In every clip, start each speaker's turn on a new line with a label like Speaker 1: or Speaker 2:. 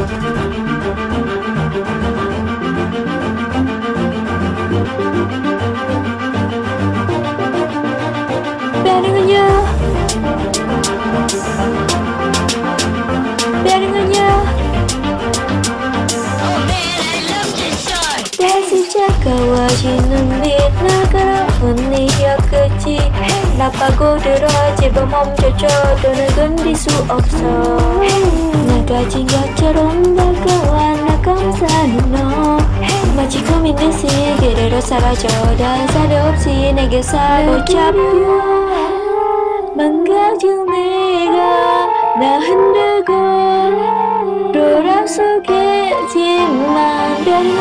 Speaker 1: Biarin aja, biarin aja. Dari 작아와지는 빛 나가라 언니 혀끝이 나빠고 들어 제발 멈춰줘 더는 견딜 수 없어 내가 진 것처럼 다가와 나 감싸는 너 마치 꿈인 듯이 그대로 사라져 다른 사람 없이 내게 사로잡혀 망가진 내가 나 흔들고 돌아서겠지만 Biarin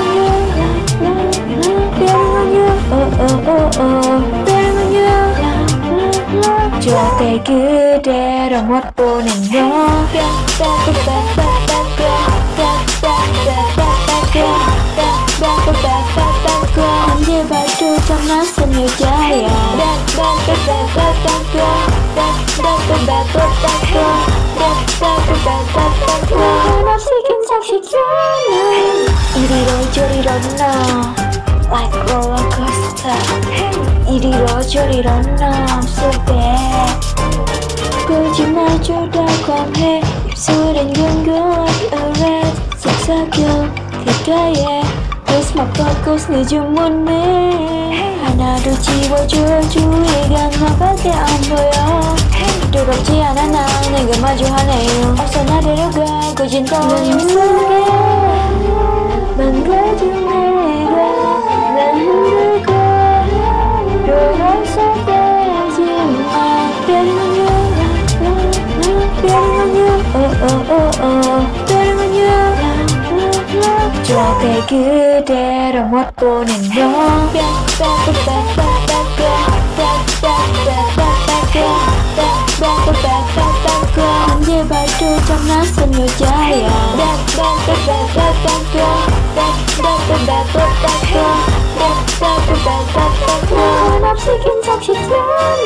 Speaker 1: aja 좋게 그대로 못 보는 너 언제 봐도 참 낯선 여자야 넌 없이 긴장시켜놔 이리로 저리로 너 Like roller coaster 이리로 저리로 너 so bad 거짓말 조다감해 입술엔 근거한 arrest 속삭여 귓가에 Kiss my focus 늦은 못내 하나도 지워줘 주위가 나밖에 안 보여 두렵지 않아 난 내가 마주하네요 어서 나 데려가 거진 떠오름 속에 망가진 내가 날 흔들고 돌아서겠지만 Biarin aja 좋게 그대로 못 보는 너 언제 봐도 참 낯선 여자야 넌 없이 긴장시켜놔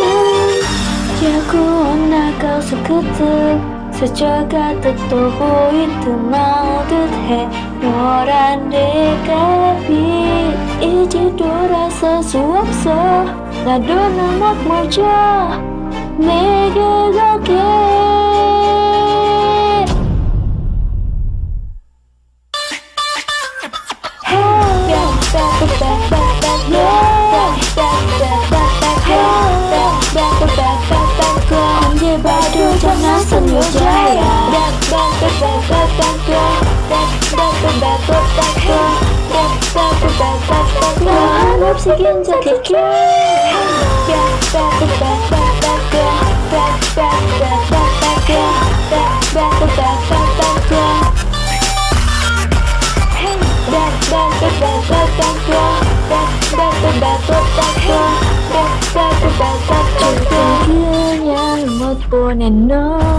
Speaker 1: 자꾸 나가서 그득 스쳐가듯 또 보인 듯 말 듯해 너란 내가 빛 이제 돌아설 수 없어 나도 널 못 멈춰 내게 가게 언제 봐도 참 낯선 여자야 넌 없이 긴장시켜 그냥 못 보낸 너